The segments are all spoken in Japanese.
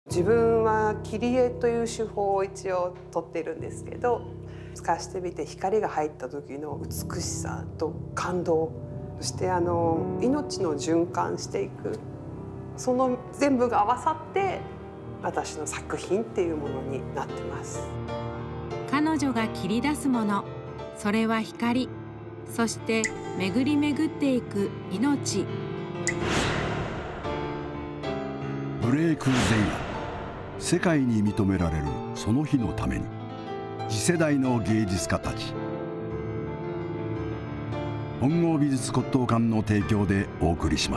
自分は切り絵という手法を一応取っているんですけど、透かしてみて光が入った時の美しさと感動、そして命の循環していく、その全部が合わさって私の作品っていうものになってます。 彼女が切り出すもの、それは光、そして巡り巡っていく命。 ブレイク前夜、世界に認められるその日のために、次世代の芸術家たち。本郷美術骨董館の提供でお送りします。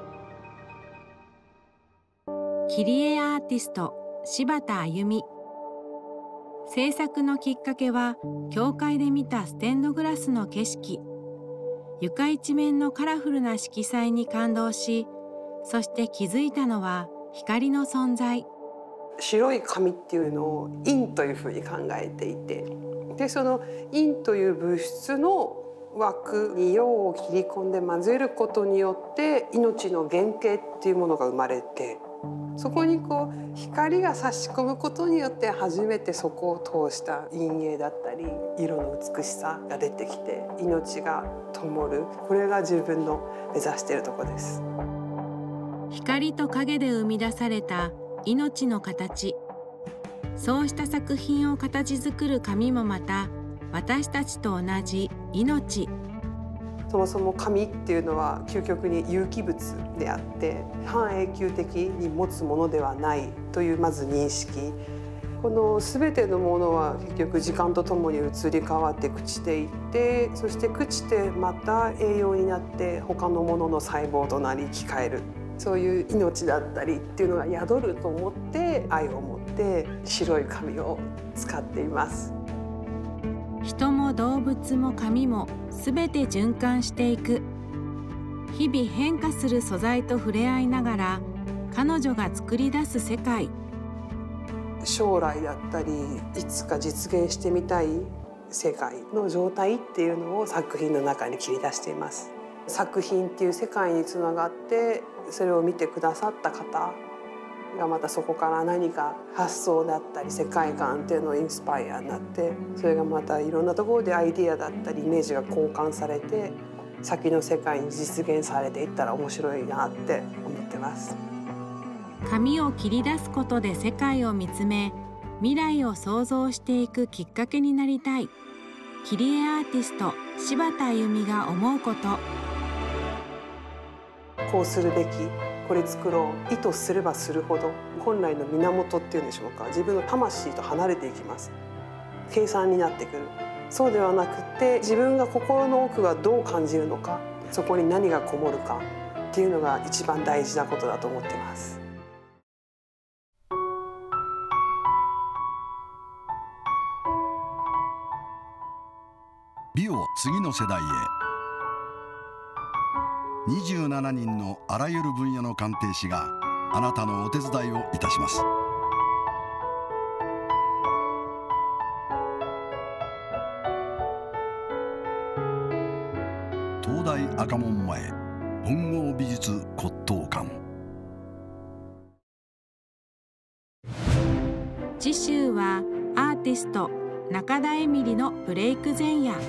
切り絵アーティスト柴田あゆみ。制作のきっかけは教会で見たステンドグラスの景色。床一面のカラフルな色彩に感動し、そして気づいたのは光の存在。 白い紙っていうのを陰というふうに考えていて、でその陰という物質の枠に陽を切り込んで混ぜることによって命の原型っていうものが生まれて、そこに光が差し込むことによって初めてそこを通した陰影だったり色の美しさが出てきて、命が灯る、これが自分の目指しているところです。 光と影で生み出された命の形。そうした作品を形作る紙もまた私たちと同じ命。 そもそも紙っていうのは究極に有機物であって半永久的に持つものではないというまず認識。この全てのものは結局時間とともに移り変わって朽ちていって、そして朽ちてまた栄養になって他のものの細胞となり生き返る。そういう命だったりっていうのが宿ると思って、愛を持って白い紙を使っています。 人も動物も紙もすべて循環していく。日々変化する素材と触れ合いながら彼女が作り出す世界。 将来だったりいつか実現してみたい世界の状態っていうのを作品の中に切り出しています。作品っていう世界につながって、それを見てくださった方がまたそこから何か発想だったり世界観っていうのをインスパイアになって、それがまたいろんなところでアイディアだったりイメージが交換されて先の世界に実現されていったら面白いなって思ってます。 紙を切り出すことで世界を見つめ、未来を想像していくきっかけになりたい。切り絵アーティスト柴田あゆみが思うこと。 こうするべき、これ作ろう、意図すればするほど本来の源っていうんでしょうか、自分の魂と離れていきます。計算になってくる。そうではなくて、自分が心の奥がどう感じるのか、そこに何がこもるかっていうのが一番大事なことだと思ってます。 美を次の世代へ。27人のあらゆる分野の鑑定士があなたのお手伝いをいたします。東大赤門前本郷美術骨董館。 次週はアーティスト中田エミリのブレイク前夜。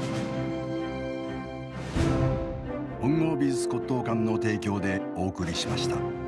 本郷美術骨董館の提供でお送りしました。